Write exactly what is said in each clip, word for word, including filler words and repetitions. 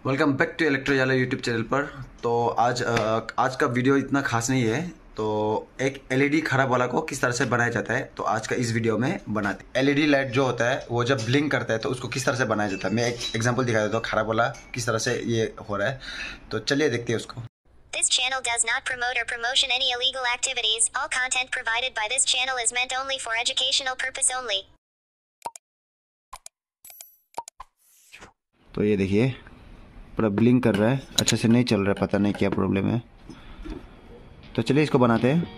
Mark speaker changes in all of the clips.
Speaker 1: Welcome back to इलेक्ट्रोजाला YouTube channel पर। तो आज आ, आज का वीडियो इतना खास नहीं है। तो एक एलईडी खराब वाला को किस तरह से बनाया जाता है तो आज का इस वीडियो में बनाते हैं। एलईडी लाइट जो होता है वो जब ब्लिंक करता है तो उसको किस तरह से बनाया जाता है मैं एक एग्जांपल दिखा देता हूँ। खराब वाला किस तरह से ये हो रहा है तो चलिए देखते हैं उसको।
Speaker 2: This channel does not promote or promotion any illegal activities. All content provided by this channel is meant only for educational purpose only.
Speaker 1: तो ये देखिए पूरा ब्लिंक कर रहा है, अच्छे से नहीं चल रहा है, पता नहीं क्या प्रॉब्लम है। तो चलिए इसको बनाते हैं।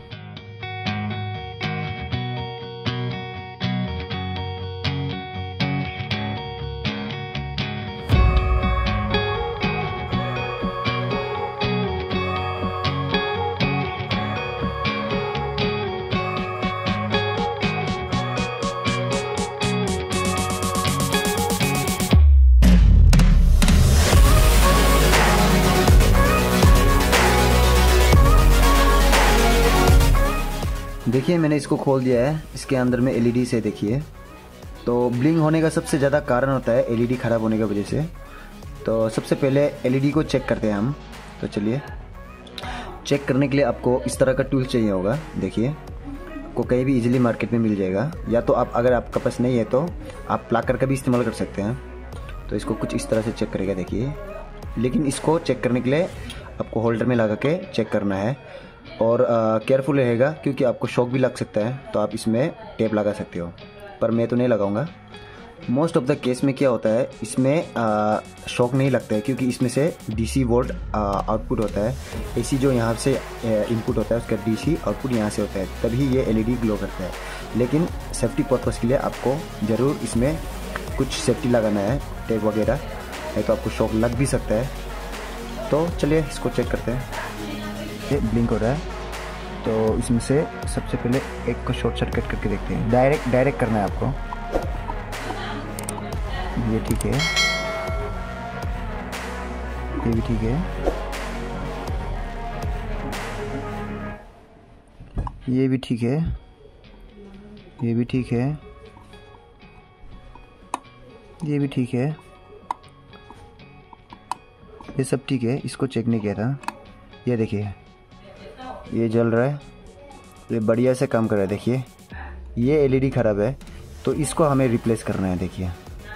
Speaker 1: देखिए मैंने इसको खोल दिया है, इसके अंदर में एलईडी से देखिए तो ब्लिंक होने का सबसे ज़्यादा कारण होता है एलईडी ख़राब होने की वजह से। तो सबसे पहले एलईडी को चेक करते हैं हम। तो चलिए चेक करने के लिए आपको इस तरह का टूल चाहिए होगा। देखिए आपको कहीं भी इजीली मार्केट में मिल जाएगा, या तो आप अगर आपके पास नहीं है तो आप प्लाकर का भी इस्तेमाल कर सकते हैं। तो इसको कुछ इस तरह से चेक करेगा देखिए, लेकिन इसको चेक करने के लिए आपको होल्डर में लगा के चेक करना है और केयरफुल रहेगा क्योंकि आपको शॉक भी लग सकता है। तो आप इसमें टेप लगा सकते हो, पर मैं तो नहीं लगाऊंगा। मोस्ट ऑफ द केस में क्या होता है इसमें शॉक नहीं लगता है क्योंकि इसमें से डीसी वोल्ट आउटपुट होता है। एसी जो यहाँ से इनपुट होता है उसका डीसी आउटपुट यहाँ से होता है, तभी ये एलईडी ग्लो करता है। लेकिन सेफ्टी पर्पज़ के लिए आपको ज़रूर इसमें कुछ सेफ्टी लगाना है, टेप वगैरह, नहीं तो आपको शॉक लग भी सकता है। तो चलिए इसको चेक करते हैं। ये ब्लिंक हो रहा है तो इसमें से सबसे पहले एक को शॉर्ट सर्किट करके देखते हैं। डायरेक्ट डायरेक्ट करना है आपको। ये ठीक है, ये भी ठीक है, ये भी ठीक है, ये भी ठीक है, ये भी ठीक है, ये सब ठीक है। इसको चेक नहीं किया था। ये देखिए ये जल रहा है, ये बढ़िया से काम कर रहा है। देखिए ये एलईडी ख़राब है तो इसको हमें रिप्लेस करना है। देखिए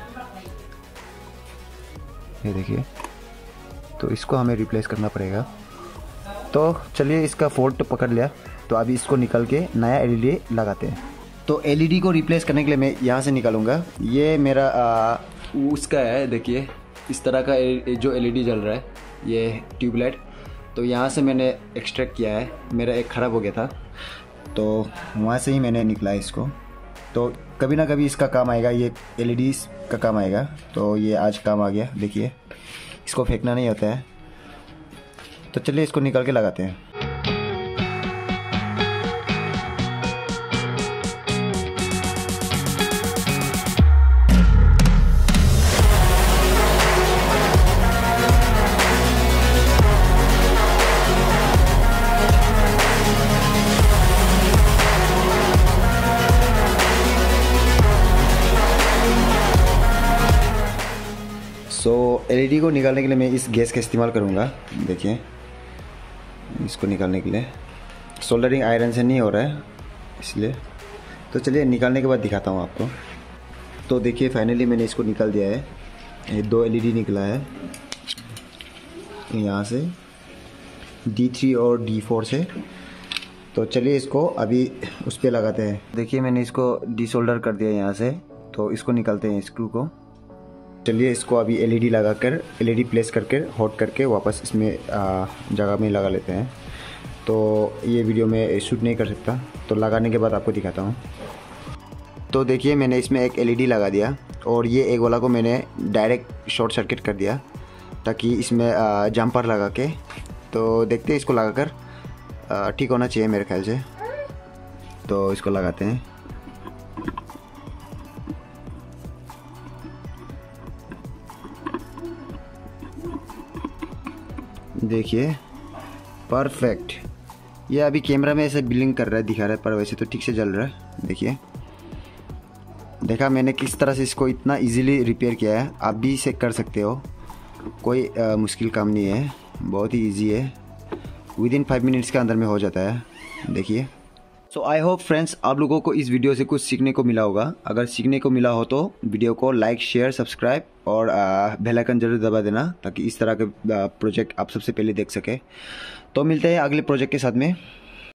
Speaker 1: ये देखिए तो इसको हमें रिप्लेस करना पड़ेगा। तो चलिए इसका फॉल्ट पकड़ लिया तो अभी इसको निकल के नया एलईडी लगाते हैं। तो एलईडी को रिप्लेस करने के लिए मैं यहाँ से निकालूंगा। ये मेरा आ, उसका है, देखिए इस तरह का जो एलईडी जल रहा है ये ट्यूबलाइट। तो यहाँ से मैंने एक्सट्रैक्ट किया है, मेरा एक ख़राब हो गया था तो वहाँ से ही मैंने निकला है इसको। तो कभी ना कभी इसका काम आएगा, ये एलईडी का काम आएगा। तो ये आज काम आ गया। देखिए इसको फेंकना नहीं होता है। तो चलिए इसको निकाल के लगाते हैं। सो एलईडी को निकालने के लिए मैं इस गैस का इस्तेमाल करूँगा। देखिए इसको निकालने के लिए सोल्डरिंग आयरन से नहीं हो रहा है इसलिए। तो चलिए निकालने के बाद दिखाता हूँ आपको। तो देखिए फाइनली मैंने इसको निकाल दिया है। ये दो एलईडी निकला है यहाँ से, डी थ्री और डी फोर से। तो चलिए इसको अभी उस पर लगाते हैं। देखिए मैंने इसको डिसोल्डर कर दिया यहाँ से। तो इसको निकालते हैं स्क्रू को। चलिए इसको अभी एलईडी लगाकर एलईडी प्लेस करके हॉट करके वापस इसमें जगह में लगा लेते हैं। तो ये वीडियो में शूट नहीं कर सकता, तो लगाने के बाद आपको दिखाता हूँ। तो देखिए मैंने इसमें एक एलईडी लगा दिया और ये एक वाला को मैंने डायरेक्ट शॉर्ट सर्किट कर दिया ताकि इसमें जंपर लगा के। तो देखते हैं इसको लगाकर ठीक होना चाहिए मेरे ख्याल से। तो इसको लगाते हैं। देखिए परफेक्ट। ये अभी कैमरा में ऐसे ब्लिंक कर रहा है, दिखा रहा है, पर वैसे तो ठीक से जल रहा है। देखिए देखा मैंने किस तरह से इसको इतना इजीली रिपेयर किया है। आप भी इसे कर सकते हो। कोई आ, मुश्किल काम नहीं है, बहुत ही इजी है, विद इन फाइव मिनट्स के अंदर में हो जाता है। देखिए, सो आई होप फ्रेंड्स आप लोगों को इस वीडियो से कुछ सीखने को मिला होगा। अगर सीखने को मिला हो तो वीडियो को लाइक, शेयर, सब्सक्राइब और बेल आइकन जरूर दबा देना, ताकि इस तरह के प्रोजेक्ट आप सबसे पहले देख सके। तो मिलते हैं अगले प्रोजेक्ट के साथ में।